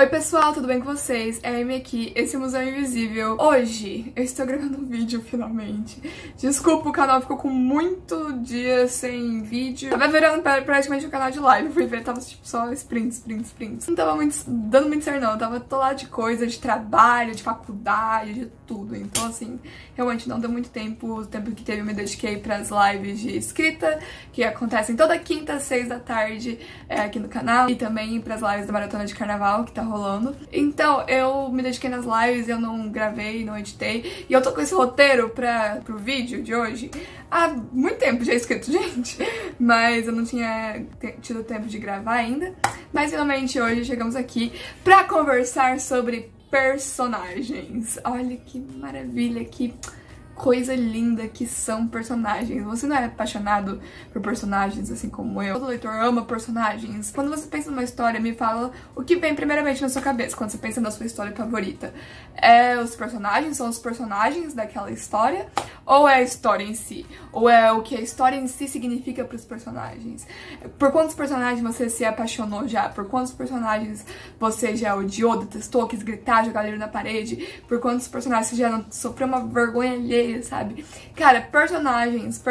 Oi pessoal, tudo bem com vocês? É a Amy aqui, esse é o Museu Invisível. Hoje eu estou gravando um vídeo finalmente. Desculpa, o canal ficou com muito dia sem vídeo. Tava virando praticamente um canal de live, fui ver, tava tipo só sprints. Não tava dando muito certo não, tava atolada de coisa, de trabalho, de faculdade, de tudo. Então assim, realmente não deu muito tempo. O tempo que teve eu me dediquei pras lives de escrita, que acontecem toda quinta às 6 da tarde aqui no canal. E também pras lives da Maratona de Carnaval, que tá rolando. Então, eu me dediquei nas lives, eu não gravei, não editei. E eu tô com esse roteiro pro vídeo de hoje há muito tempo já escrito, gente. Mas eu não tinha tido tempo de gravar ainda. Mas finalmente hoje chegamos aqui pra conversar sobre personagens. Olha que maravilha, que coisa linda que são personagens. Você não é apaixonado por personagens assim como eu? Todo leitor ama personagens. Quando você pensa numa história, me fala o que vem primeiramente na sua cabeça quando você pensa na sua história favorita. É os personagens? São os personagens daquela história? Ou é a história em si? Ou é o que a história em si significa para os personagens? Por quantos personagens você se apaixonou já? Por quantos personagens você já odiou, detestou, quis gritar, jogar livro na parede? Por quantos personagens você já sofreu uma vergonha alheia, sabe? Cara, personagens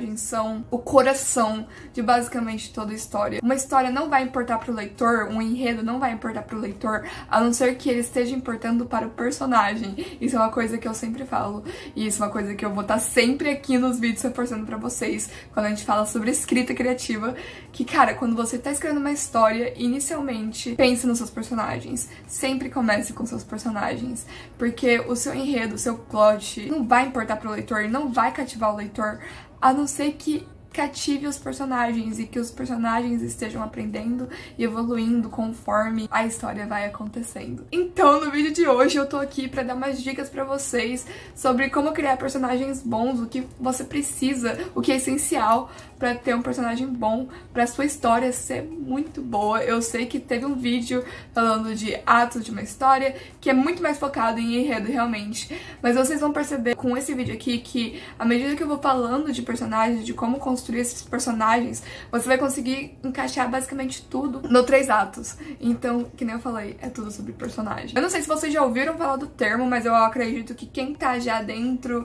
são o coração de basicamente toda a história. Uma história não vai importar pro leitor, um enredo não vai importar pro leitor, a não ser que ele esteja importando para o personagem. Isso é uma coisa que eu sempre falo, e isso é uma coisa que eu vou estar sempre aqui nos vídeos reforçando pra vocês, quando a gente fala sobre escrita criativa, que, cara, quando você tá escrevendo uma história, inicialmente, pense nos seus personagens. Sempre comece com seus personagens, porque o seu enredo, o seu plot, não vai importar pro leitor, não vai cativar o leitor, a não ser que cative os personagens e que os personagens estejam aprendendo e evoluindo conforme a história vai acontecendo. Então, no vídeo de hoje eu tô aqui pra dar umas dicas pra vocês sobre como criar personagens bons, o que você precisa, o que é essencial pra ter um personagem bom, pra sua história ser muito boa. Eu sei que teve um vídeo falando de atos de uma história, que é muito mais focado em enredo realmente, mas vocês vão perceber com esse vídeo aqui que, à medida que eu vou falando de personagens, de como construir esses personagens, você vai conseguir encaixar basicamente tudo no 3 atos. Então, que nem eu falei, é tudo sobre personagem. Eu não sei se vocês já ouviram falar do termo, mas eu acredito que quem tá já dentro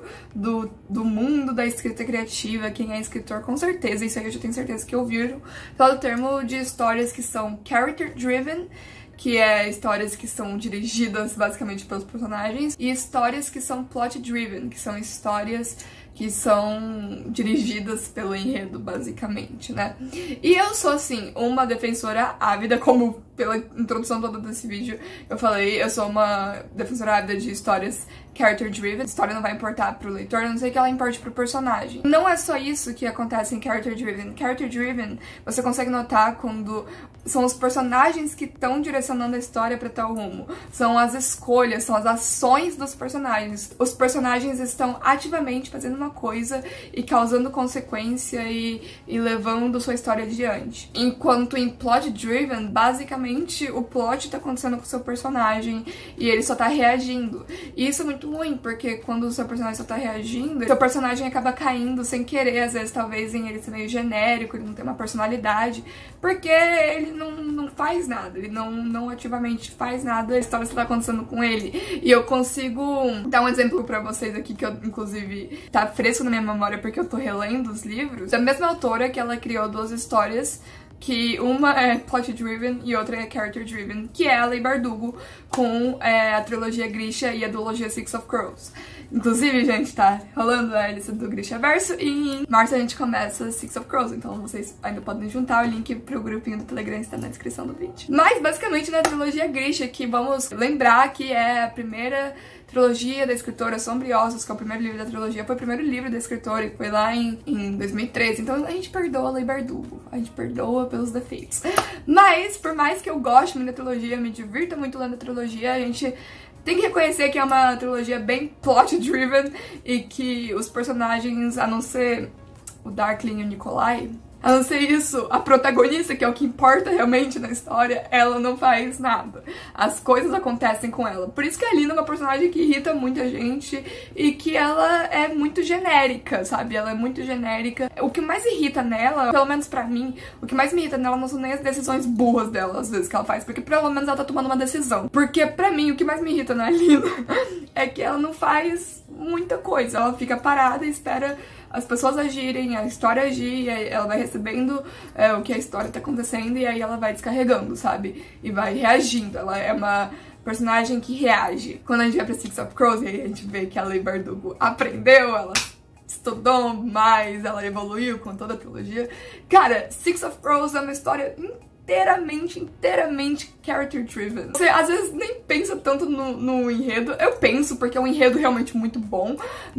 do mundo da escrita criativa, quem é escritor, com certeza, isso aí eu já tenho certeza que ouviram falar do termo de histórias que são character driven, que é histórias que são dirigidas basicamente pelos personagens, e histórias que são plot driven, que são histórias que são dirigidas pelo enredo, basicamente, né? E eu sou, assim, uma defensora ávida, como pela introdução toda desse vídeo eu falei, eu sou uma defensora ávida de histórias character-driven. A história não vai importar pro leitor, a não ser que ela importe pro personagem. Não é só isso que acontece em character-driven. Character-driven, você consegue notar quando são os personagens que estão direcionando a história pra tal rumo. São as escolhas, são as ações dos personagens. Os personagens estão ativamente fazendo uma coisa e causando consequência e levando sua história adiante. Enquanto em plot-driven, basicamente o plot tá acontecendo com o seu personagem e ele só tá reagindo. E isso é muito ruim, porque quando o seu personagem só tá reagindo, seu personagem acaba caindo sem querer, às vezes talvez em ele ser meio genérico, ele não tem uma personalidade, porque ele não faz nada, ele não ativamente faz nada, a história só tá acontecendo com ele. E eu consigo dar um exemplo pra vocês aqui, que eu, inclusive, tá fresco na minha memória porque eu tô relendo os livros. Da mesma autora que ela criou 2 histórias, que uma é plot-driven e outra é character-driven, que é a Leigh Bardugo, com a trilogia Grisha e a duologia Six of Crows. Inclusive, gente, tá rolando a lista do Grishaverso e em março a gente começa Six of Crows, então vocês ainda podem juntar o link pro grupinho do Telegram, está na descrição do vídeo. Mas, basicamente, na trilogia Grisha, que vamos lembrar que é a primeira trilogia da escritora Sombriosas, que é o primeiro livro da trilogia, foi o primeiro livro da escritora e foi lá em 2013, então a gente perdoa a Leigh Bardugo, a gente perdoa pelos defeitos. Mas, por mais que eu goste muito da trilogia, me divirta muito lendo a trilogia, a gente tem que reconhecer que é uma trilogia bem plot-driven e que os personagens, a não ser o Darkling e o Nikolai, A não ser isso, a protagonista, que é o que importa realmente na história, ela não faz nada. As coisas acontecem com ela. Por isso que a Lina é uma personagem que irrita muita gente e que ela é muito genérica, sabe? Ela é muito genérica. O que mais irrita nela, pelo menos pra mim, o que mais me irrita nela não são nem as decisões burras dela, às vezes, que ela faz, porque pelo menos ela tá tomando uma decisão. Porque pra mim, o que mais me irrita na Lina é que ela não faz muita coisa. Ela fica parada e espera as pessoas agirem, a história agir, e aí ela vai recebendo o que a história tá acontecendo e aí ela vai descarregando, sabe? E vai reagindo. Ela é uma personagem que reage. Quando a gente vai pra Six of Crows, e aí a gente vê que a Leigh Bardugo aprendeu, ela estudou mais, ela evoluiu com toda a trilogia. Cara, Six of Crows é uma história inteiramente character driven. Você às vezes nem pensa tanto no enredo. Eu penso, porque é um enredo realmente muito bom,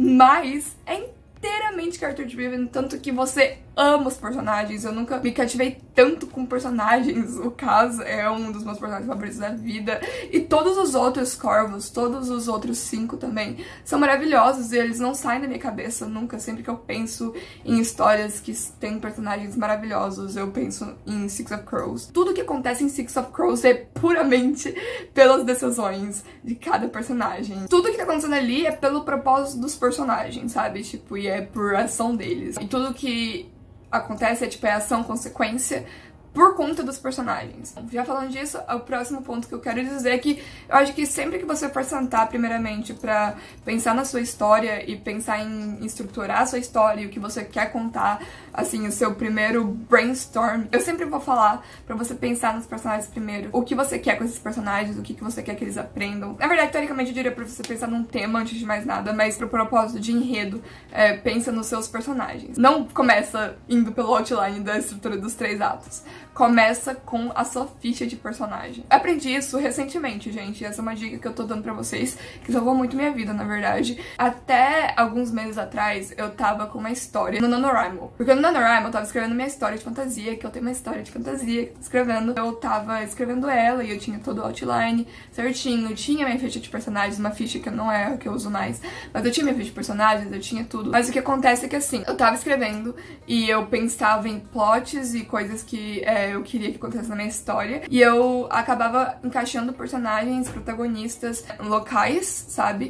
mas é inteiramente character driven, tanto que você ama os personagens. Eu nunca me cativei tanto com personagens. O Kaz é um dos meus personagens favoritos da vida. E todos os outros corvos, todos os outros 5 também, são maravilhosos e eles não saem da minha cabeça nunca. Sempre que eu penso em histórias que têm personagens maravilhosos, eu penso em Six of Crows. Tudo que acontece em Six of Crows é puramente pelas decisões de cada personagem. Tudo que tá acontecendo ali é pelo propósito dos personagens, sabe? Tipo, e é por ação deles. E tudo que acontece é tipo, é ação-consequência por conta dos personagens. Já falando disso, o próximo ponto que eu quero dizer é que eu acho que sempre que você for sentar primeiramente pra pensar na sua história e pensar em estruturar a sua história e o que você quer contar, assim, o seu primeiro brainstorm, eu sempre vou falar pra você pensar nos personagens primeiro. O que você quer com esses personagens, o que você quer que eles aprendam. Na verdade, teoricamente, eu diria pra você pensar num tema antes de mais nada, mas pro propósito de enredo, pensa nos seus personagens. Não começa indo pelo outline da estrutura dos 3 atos. Começa com a sua ficha de personagem. Eu aprendi isso recentemente, gente. Essa é uma dica que eu tô dando pra vocês, que salvou muito minha vida, na verdade. Até alguns meses atrás, eu tava com uma história no NaNoWriMo. Porque no NaNoWriMo eu tava escrevendo minha história de fantasia, que eu tenho uma história de fantasia escrevendo. Eu tava escrevendo ela e eu tinha todo o outline certinho. Eu tinha minha ficha de personagens, uma ficha que não é a que eu uso mais. Mas eu tinha minha ficha de personagens, eu tinha tudo. Mas o que acontece é que, assim, eu tava escrevendo e eu pensava em plots e coisas que eu queria que acontecesse na minha história. E eu acabava encaixando personagens, protagonistas locais, sabe?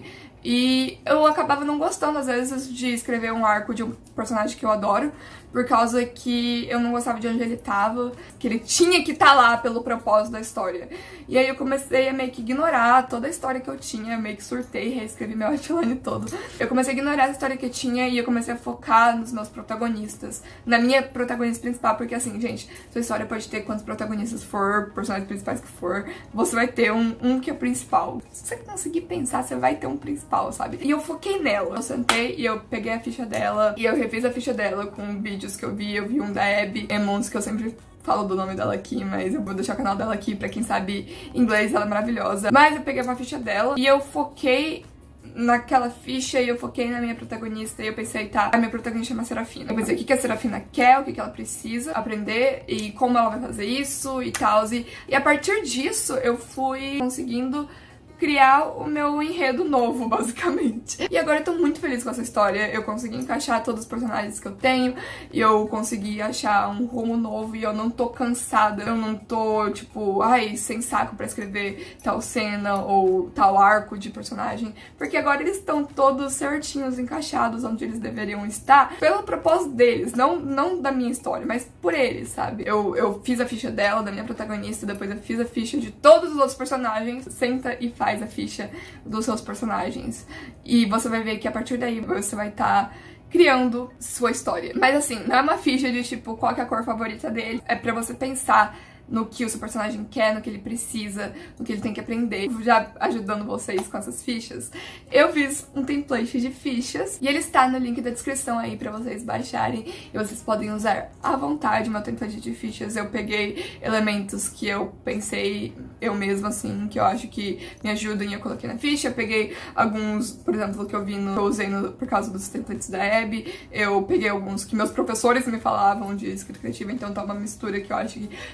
E eu acabava não gostando, às vezes, de escrever um arco de um personagem que eu adoro, por causa que eu não gostava de onde ele tava, que ele tinha que estar lá pelo propósito da história. E aí eu comecei a meio que ignorar toda a história que eu tinha, meio que surtei, reescrevi meu outline todo. Eu comecei a ignorar a história que eu tinha e eu comecei a focar nos meus protagonistas, na minha protagonista principal, porque assim, gente, sua história pode ter quantos protagonistas for, personagens principais que for, você vai ter um que é o principal. Se você conseguir pensar, você vai ter um principal, sabe? E eu foquei nela. Eu sentei e eu peguei a ficha dela e eu refiz a ficha dela com vídeos que eu vi um da Abby Emmons, que eu sempre falo do nome dela aqui, mas eu vou deixar o canal dela aqui pra quem sabe inglês, ela é maravilhosa. Mas eu peguei uma ficha dela e eu foquei naquela ficha e eu foquei na minha protagonista e eu pensei, tá, a minha protagonista é uma Serafina. Eu pensei, o que a Serafina quer, o que ela precisa aprender e como ela vai fazer isso e tal. E a partir disso eu fui conseguindo criar o meu enredo novo, basicamente. E agora eu tô muito feliz com essa história. Eu consegui encaixar todos os personagens que eu tenho e eu consegui achar um rumo novo e eu não tô cansada. Eu não tô, tipo, ai, sem saco pra escrever tal cena ou tal arco de personagem. Porque agora eles estão todos certinhos, encaixados onde eles deveriam estar, pelo propósito deles, não da minha história, mas por eles, sabe? Eu fiz a ficha dela, da minha protagonista, depois eu fiz a ficha de todos os outros personagens. Senta e faz a ficha dos seus personagens. E você vai ver que a partir daí você vai estar criando sua história. Mas assim, não é uma ficha de tipo, qual que é a cor favorita dele. É pra você pensar no que o seu personagem quer, no que ele precisa, no que ele tem que aprender. Já ajudando vocês com essas fichas, eu fiz um template de fichas e ele está no link da descrição aí pra vocês baixarem e vocês podem usar à vontade o meu template de fichas. Eu peguei elementos que eu pensei eu mesma, assim, que eu acho que me ajudam e eu coloquei na ficha. Eu peguei alguns, por exemplo, que eu usei por causa dos templates da Abby. Eu peguei alguns que meus professores me falavam de escrita criativa, então tá uma mistura que eu acho que completa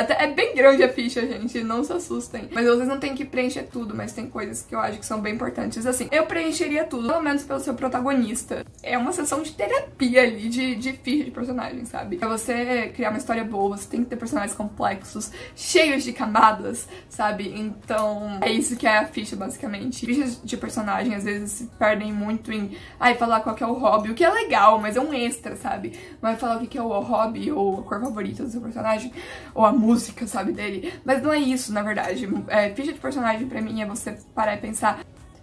É bem grande a ficha, gente, não se assustem. Mas vocês não tem que preencher tudo, mas tem coisas que eu acho que são bem importantes. Assim, eu preencheria tudo, pelo menos pelo seu protagonista. É uma sessão de terapia ali, de ficha de personagem, sabe? Pra você criar uma história boa, você tem que ter personagens complexos, cheios de camadas, sabe? Então, é isso que é a ficha, basicamente. Fichas de personagem, às vezes, se perdem muito em falar qual que é o hobby, o que é legal, mas é um extra, sabe? Vai falar o que é o hobby, ou a cor favorita do seu personagem, ou a música, sabe, dele. Mas não é isso, na verdade. Ficha de personagem, pra mim, é você parar e pensar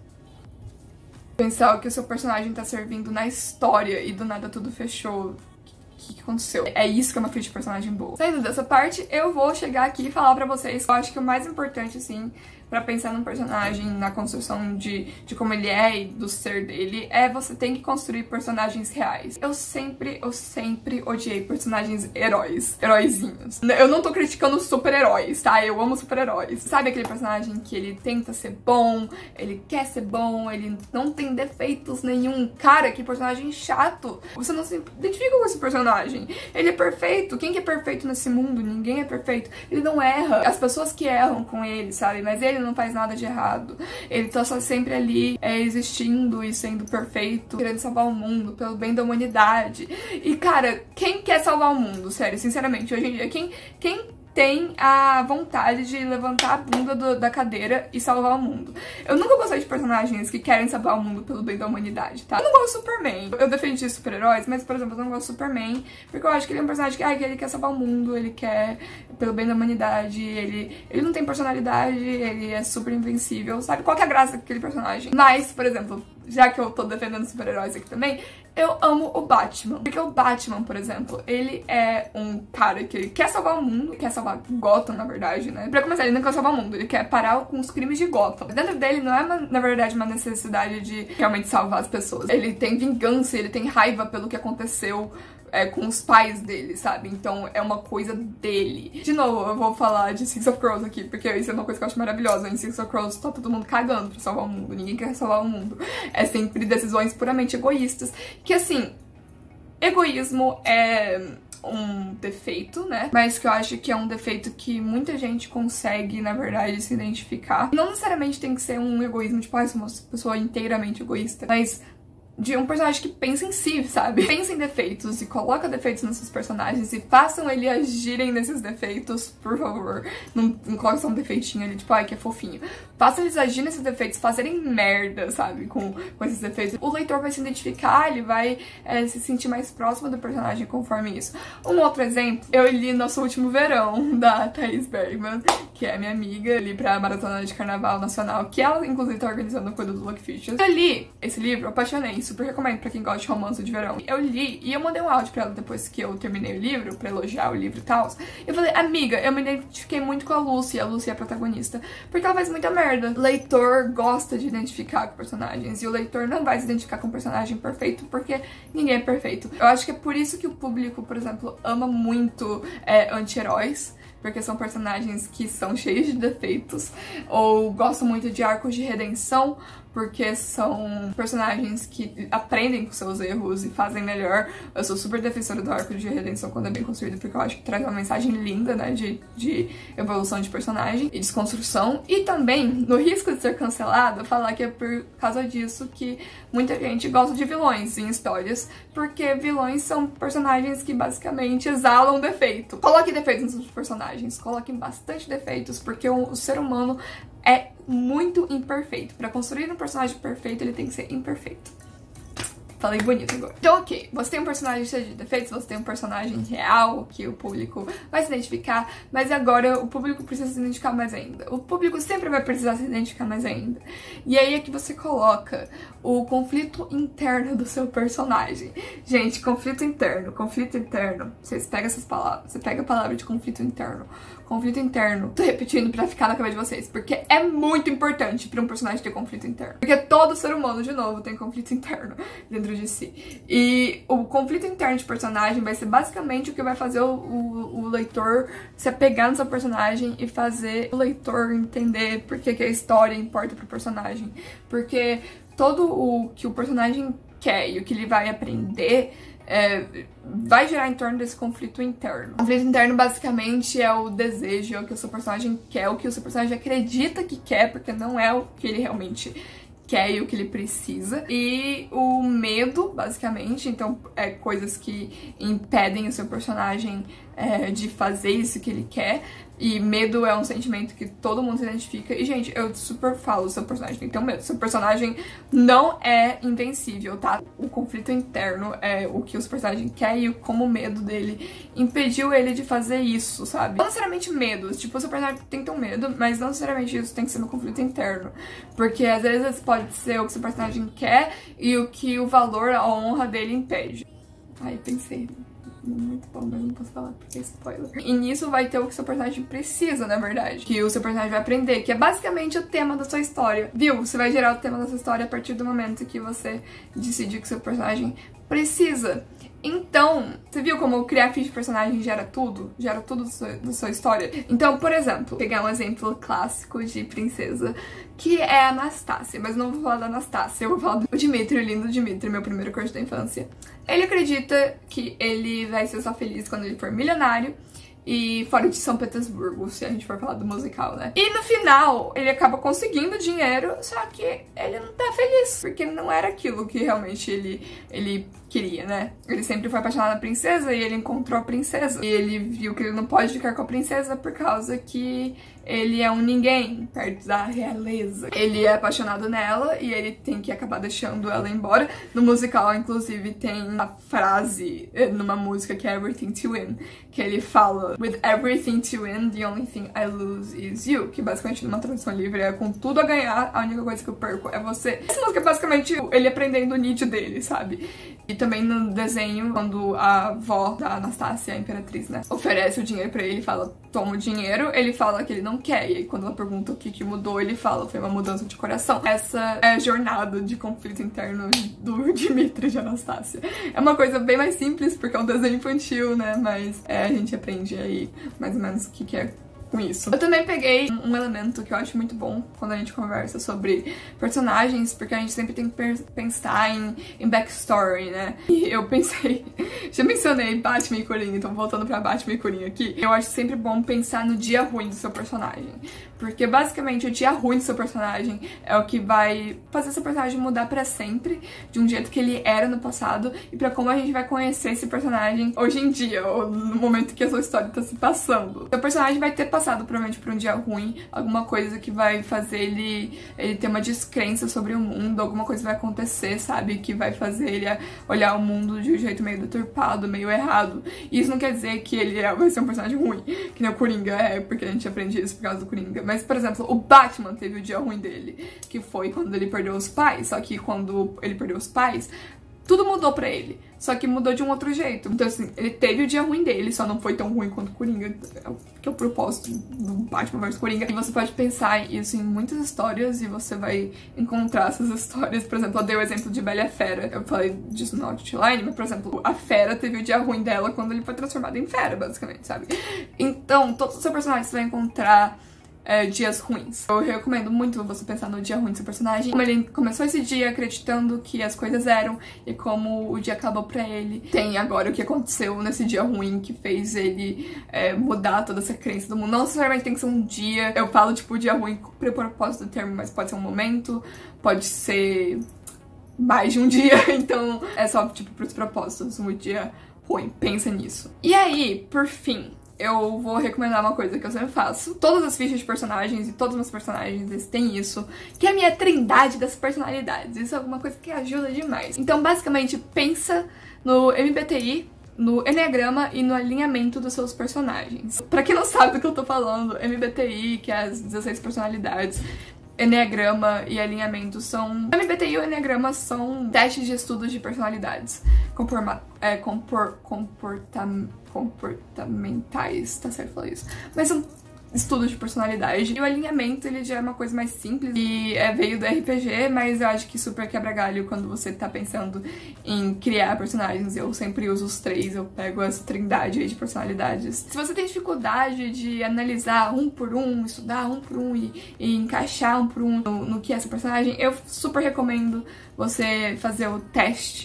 o que o seu personagem tá servindo na história e do nada tudo fechou. O que aconteceu? É isso que é uma ficha de personagem boa. Saindo dessa parte, eu vou chegar aqui e falar pra vocês. Eu acho que o mais importante, assim, pra pensar num personagem, na construção de como ele é e do ser dele, você tem que construir personagens reais. Eu sempre odiei personagens heróizinhos. Eu não tô criticando super-heróis, tá? Eu amo super-heróis. Sabe aquele personagem que ele tenta ser bom, ele quer ser bom, ele não tem defeitos nenhum. Cara, que personagem chato. Você não se identifica com esse personagem. Ele é perfeito. Quem que é perfeito nesse mundo? Ninguém é perfeito. Ele não erra. As pessoas que erram com ele, sabe? Mas ele não faz nada de errado. Ele tá só sempre ali existindo e sendo perfeito, querendo salvar o mundo pelo bem da humanidade. E, cara, quem quer salvar o mundo? Sério, sinceramente, hoje em dia, quem tem a vontade de levantar a bunda da cadeira e salvar o mundo? Eu nunca gostei de personagens que querem salvar o mundo pelo bem da humanidade, tá? Eu não gosto do Superman. Eu defendi super-heróis, mas, por exemplo, eu não gosto do Superman porque eu acho que ele é um personagem que ele quer salvar o mundo, ele quer pelo bem da humanidade, ele não tem personalidade, ele é super invencível, sabe? Qual que é a graça daquele personagem? Mas, por exemplo, já que eu tô defendendo super-heróis aqui também, eu amo o Batman. Porque o Batman, por exemplo, ele é um cara que ele quer salvar o mundo, quer salvar Gotham, na verdade, né? Pra começar, ele não quer salvar o mundo, ele quer parar com os crimes de Gotham. Dentro dele não é, na verdade, uma necessidade de realmente salvar as pessoas. Ele tem vingança, ele tem raiva pelo que aconteceu com os pais dele, sabe? Então é uma coisa dele. De novo, eu vou falar de Six of Crows aqui, porque isso é uma coisa que eu acho maravilhosa. Em Six of Crows tá todo mundo cagando pra salvar o mundo, ninguém quer salvar o mundo. É sempre decisões puramente egoístas. Que assim, egoísmo é um defeito, né? Mas que eu acho que é um defeito que muita gente consegue, na verdade, se identificar. Não necessariamente tem que ser um egoísmo, tipo, eu sou uma pessoa inteiramente egoísta, mas de um personagem que pensa em si, sabe? Pensa em defeitos e coloca defeitos nos seus personagens e façam ele agirem nesses defeitos, por favor. Não coloque só um defeitinho ali, tipo, que é fofinho. Façam eles agirem nesses defeitos, fazerem merda, sabe? Com esses defeitos. O leitor vai se identificar, ele vai se sentir mais próximo do personagem conforme isso. Um outro exemplo, eu li Nosso Último Verão, da Thaís Bergman, que é minha amiga, ali pra Maratona de Carnaval Nacional, que ela, inclusive, tá organizando o Cuido do Lucky Fiction. Eu li esse livro, eu apaixonei, super recomendo pra quem gosta de romance de verão. Eu li e eu mandei um áudio pra ela depois que eu terminei o livro, pra elogiar o livro e tal. Eu falei, amiga, eu me identifiquei muito com a Lucy é a protagonista, porque ela faz muita merda. O leitor gosta de identificar com personagens e o leitor não vai se identificar com um personagem perfeito porque ninguém é perfeito. Eu acho que é por isso que o público, por exemplo, ama muito anti-heróis, porque são personagens que são cheios de defeitos, ou gostam muito de arcos de redenção, porque são personagens que aprendem com seus erros e fazem melhor. Eu sou super defensora do arco de redenção quando é bem construído, porque eu acho que traz uma mensagem linda, né, de evolução de personagem e desconstrução. E também, no risco de ser cancelado, falar que é por causa disso que muita gente gosta de vilões em histórias, porque vilões são personagens que basicamente exalam defeito. Coloque defeitos nos personagens, coloquem bastante defeitos, porque o ser humano é muito imperfeito. Pra construir um personagem perfeito, ele tem que ser imperfeito. Falei bonito agora. Então, ok, você tem um personagem cheio de defeitos, você tem um personagem real que o público vai se identificar, mas agora o público precisa se identificar mais ainda. O público sempre vai precisar se identificar mais ainda. E aí é que você coloca o conflito interno do seu personagem. Gente, conflito interno. Vocês pegam essas palavras, você pega a palavra de conflito interno. Conflito interno. Tô repetindo pra ficar na cabeça de vocês, porque é muito importante pra um personagem ter conflito interno. Porque todo ser humano, de novo, tem conflito interno dentro de si. E o conflito interno de personagem vai ser basicamente o que vai fazer o leitor se apegar no seu personagem e fazer o leitor entender por que a história importa pro personagem. Porque todo o que o personagem quer e o que ele vai aprender vai gerar em torno desse conflito interno. O conflito interno basicamente é o desejo, é o que o seu personagem quer, o que o seu personagem acredita que quer, porque não é o que ele realmente quer e o que ele precisa. E o medo, basicamente, então coisas que impedem o seu personagem de fazer isso que ele quer. E medo é um sentimento que todo mundo se identifica. E, gente, eu super falo, o seu personagem tem que ter um medo. Seu personagem não é invencível, tá? O conflito interno é o que o seu personagem quer e como o medo dele impediu ele de fazer isso, sabe? Não necessariamente medo. Tipo, o seu personagem tem que ter um medo, mas não necessariamente isso tem que ser no conflito interno. Porque, às vezes, pode ser o que o seu personagem quer e o que o valor, a honra dele impede. Aí, pensei... muito bom, mas não posso falar porque é spoiler. E nisso vai ter o que seu personagem precisa, na verdade. Que o seu personagem vai aprender, que é basicamente o tema da sua história. Viu? Você vai gerar o tema da sua história a partir do momento que você decidir que seu personagem precisa. Então, você viu como criar ficha de personagem gera tudo? Gera tudo da sua história? Então, por exemplo, pegar um exemplo clássico de princesa, que é a Anastácia. Mas não vou falar da Anastácia, eu vou falar do Dimitri, o lindo Dimitri, meu primeiro crush da infância. Ele acredita que ele vai ser só feliz quando ele for milionário e fora de São Petersburgo, se a gente for falar do musical, né? E no final, ele acaba conseguindo dinheiro, só que ele não tá feliz, porque não era aquilo que realmente ele queria, né? Ele sempre foi apaixonado na princesa e ele encontrou a princesa. E ele viu que ele não pode ficar com a princesa por causa que ele é um ninguém perto da realeza. Ele é apaixonado nela e ele tem que acabar deixando ela embora. No musical, inclusive, tem uma frase numa música que é Everything to Win, que ele fala With everything to win, the only thing I lose is you. Que basicamente, numa tradução livre, é com tudo a ganhar, a única coisa que eu perco é você. Essa música é basicamente ele aprendendo o Nietzsche dele, sabe? E também no desenho, quando a avó da Anastácia, a imperatriz, né, oferece o dinheiro pra ele e fala, toma o dinheiro, ele fala que ele não quer. E aí quando ela pergunta o que mudou, ele fala, foi uma mudança de coração. Essa é a jornada de conflito interno do Dimitri de Anastácia. É uma coisa bem mais simples, porque é um desenho infantil, né, mas a gente aprende aí mais ou menos o que é com isso. Eu também peguei um elemento que eu acho muito bom quando a gente conversa sobre personagens, porque a gente sempre tem que pensar em backstory, né? E eu pensei, já mencionei Batman e Coringa, então voltando pra Batman e Coringa aqui, eu acho sempre bom pensar no dia ruim do seu personagem. Porque basicamente o dia ruim do seu personagem é o que vai fazer seu personagem mudar pra sempre, de um jeito que ele era no passado, e pra como a gente vai conhecer esse personagem hoje em dia, ou no momento que a sua história tá se passando. Seu personagem vai ter passado provavelmente por um dia ruim, alguma coisa que vai fazer ele ter uma descrença sobre o mundo, alguma coisa vai acontecer, sabe, que vai fazer ele olhar o mundo de um jeito meio deturpado, meio errado. E isso não quer dizer que ele vai ser um personagem ruim, que nem o Coringa porque a gente aprende isso por causa do Coringa. Mas, por exemplo, o Batman teve o dia ruim dele, que foi quando ele perdeu os pais, só que quando ele perdeu os pais, tudo mudou pra ele, só que mudou de um outro jeito. Então, assim, ele teve o dia ruim dele, só não foi tão ruim quanto o Coringa, que é o propósito do Batman vs Coringa. E você pode pensar isso em muitas histórias e você vai encontrar essas histórias. Por exemplo, eu dei o exemplo de Bela e a Fera. Eu falei disso no Outline, mas, por exemplo, a Fera teve o dia ruim dela quando ele foi transformado em Fera, basicamente, sabe? Então, todos os seus personagens você vai encontrar dias ruins. Eu recomendo muito você pensar no dia ruim do seu personagem, como ele começou esse dia acreditando que as coisas eram e como o dia acabou pra ele. Tem agora o que aconteceu nesse dia ruim que fez ele mudar toda essa crença do mundo. Não necessariamente tem que ser um dia, eu falo tipo dia ruim pro propósito do termo, mas pode ser um momento, pode ser mais de um dia, então é só tipo pros propósitos, um dia ruim, pensa nisso. E aí, por fim, eu vou recomendar uma coisa que eu sempre faço. Todas as fichas de personagens e todos os meus personagens, eles têm isso, que é a minha trindade das personalidades. Isso é alguma coisa que ajuda demais. Então, basicamente, pensa no MBTI, no Enneagrama e no alinhamento dos seus personagens. Pra quem não sabe do que eu tô falando, MBTI, que é as 16 personalidades, Enneagrama e alinhamento são... O MBTI e o Enneagrama são testes de estudos de personalidades comportamentais, tá certo falar isso? Mas são estudos de personalidade. E o alinhamento, ele já é uma coisa mais simples e veio do RPG, mas eu acho que super quebra galho quando você tá pensando em criar personagens. Eu sempre uso os 3, eu pego as trindade aí de personalidades. Se você tem dificuldade de analisar um por um, estudar um por um e encaixar um por um no que é essa personagem, eu super recomendo você fazer o teste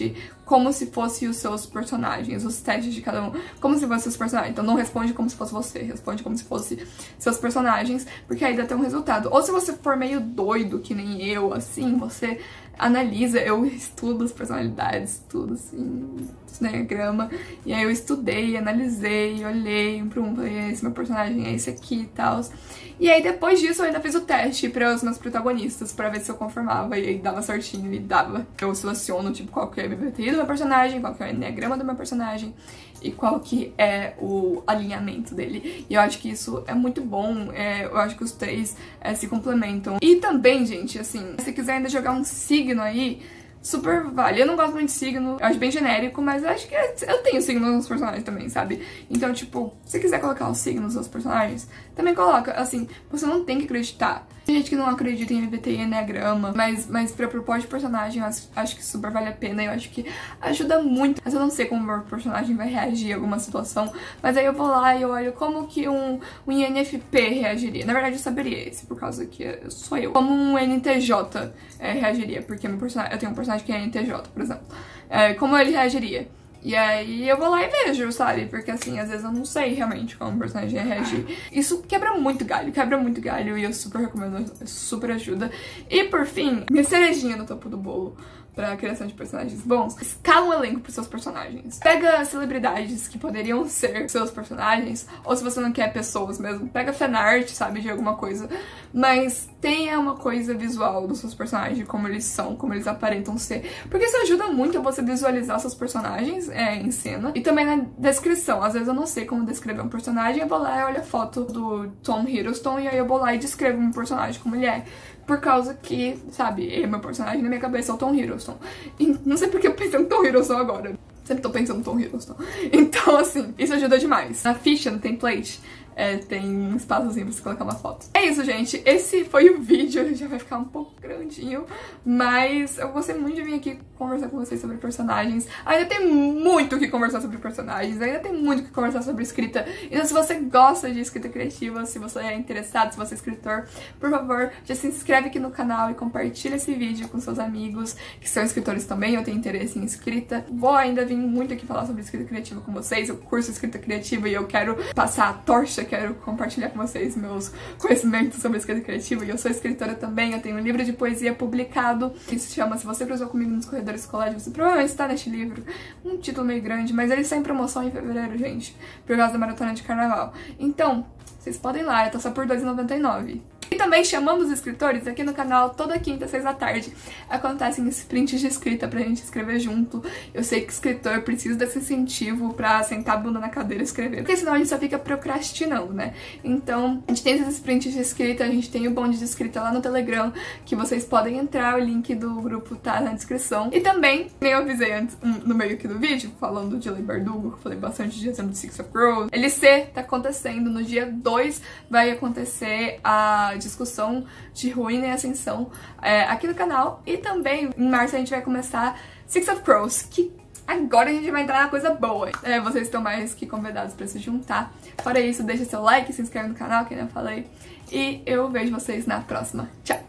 como se fossem os seus personagens, os testes de cada um, como se fossem os personagens. Então não responde como se fosse você, responde como se fosse seus personagens, porque aí dá até um resultado. Ou se você for meio doido, que nem eu, assim, você analisa, eu estudo as personalidades, tudo assim, diagrama, e aí eu estudei, analisei, olhei um pra um, falei, esse meu personagem é esse aqui e tal. E aí depois disso eu ainda fiz o teste para os meus protagonistas, pra ver se eu confirmava, e aí dava certinho, e dava. Eu seleciono, tipo, qual que é o MBTI do meu personagem, qual que é o enneagrama do meu personagem, e qual que é o alinhamento dele. E eu acho que isso é muito bom, eu acho que os três se complementam. E também, gente, assim, se quiser ainda jogar um signo aí, super vale. Eu não gosto muito de signo, eu acho bem genérico, mas eu acho que eu tenho signo nos personagens também, sabe? Então, tipo, se quiser colocar os signos nos personagens, também coloca. Assim, você não tem que acreditar. Tem gente que não acredita em MBTI e Enneagrama, mas pra propósito de personagem, eu acho que super vale a pena. Eu acho que ajuda muito. Mas eu não sei como o meu personagem vai reagir a alguma situação, mas aí eu vou lá e eu olho como que um INFP reagiria. Na verdade, eu saberia esse, por causa que sou eu. Como um NTJ reagiria, porque meu personagem, eu tenho um personagem que é NTJ, por exemplo. Como ele reagiria? E aí eu vou lá e vejo, sabe? Porque assim, às vezes eu não sei realmente como o personagem ia reagir. Isso quebra muito galho, e eu super recomendo, super ajuda. E por fim, minha cerejinha no topo do bolo pra criação de personagens bons, escala um elenco pros seus personagens. Pega celebridades que poderiam ser seus personagens, ou se você não quer pessoas mesmo, pega fanart, sabe, de alguma coisa, mas tenha uma coisa visual dos seus personagens, de como eles são, como eles aparentam ser, porque isso ajuda muito a você visualizar seus personagens em cena, e também na descrição. Às vezes eu não sei como descrever um personagem, eu vou lá e olho a foto do Tom Hiddleston, e aí eu vou lá e descrevo um personagem como ele é. Por causa que, sabe, meu personagem na minha cabeça é o Tom Hiddleston. E não sei porque eu pensei no Tom Hiddleston agora. Sempre tô pensando no Tom Hiddleston. Então, assim, isso ajuda demais. Na ficha, no template, tem um espaçozinho pra você colocar uma foto. É isso, gente. Esse foi o vídeo. Ele já vai ficar um pouco grandinho, mas eu gostei muito de vir aqui conversar com vocês sobre personagens. Ainda tem muito o que conversar sobre personagens, ainda tem muito o que conversar sobre escrita. Então, se você gosta de escrita criativa, se você é interessado, se você é escritor, por favor, já se inscreve aqui no canal e compartilha esse vídeo com seus amigos que são escritores também. Eu tenho interesse em escrita. Vou ainda vir muito aqui falar sobre escrita criativa com vocês. Eu curso escrita criativa e eu quero passar a torcha, quero compartilhar com vocês meus conhecimentos sobre escrita criativa, e eu sou escritora também. Eu tenho um livro de poesia publicado que se chama Se Você Cruzou Comigo nos Corredores do Colégio. Você provavelmente está neste livro, um título meio grande, mas ele está em promoção em fevereiro, gente, por causa da maratona de carnaval. Então, vocês podem ir lá, tá só por R$2,99. E também chamamos os escritores aqui no canal toda quinta, 6 da tarde. Acontecem sprints de escrita pra gente escrever junto. Eu sei que escritor precisa desse incentivo pra sentar a bunda na cadeira e escrever, porque senão a gente só fica procrastinando, né? Então, a gente tem esses sprints de escrita, a gente tem o bonde de escrita lá no Telegram, que vocês podem entrar, o link do grupo tá na descrição. E também, nem eu avisei antes, no meio aqui do vídeo, falando de Lei Bardugo, que eu falei bastante de exemplo de Six of Crows. LC tá acontecendo, no dia 2 vai acontecer a discussão de Ruína e Ascensão aqui no canal. E também, em março, a gente vai começar Six of Crows, que agora a gente vai entrar na coisa boa. Vocês estão mais que convidados pra se juntar. Fora isso, deixa seu like, se inscreve no canal, que eu não falei. E eu vejo vocês na próxima. Tchau!